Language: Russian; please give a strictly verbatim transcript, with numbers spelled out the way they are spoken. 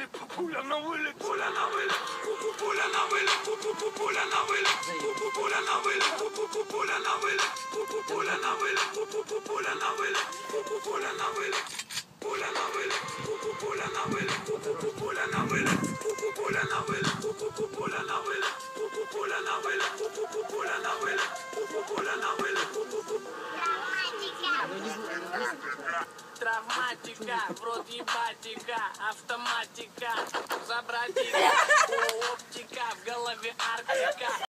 Пуля на вылет, пуля на вылет, пуля на вылет, пуля на вылет, пуля на вылет, пуля на вылет, пуля на вылет, пуля на вылет, пуля на вылет, пуля на вылет, пуля на вылет, пуля на вылет, пуля на вылет, пуля на вылет, пуля на вылет, пуля на вылет, пуля на вылет. Травматика, в рот ебатика, автоматика, забратика, оптика, в голове Арктика.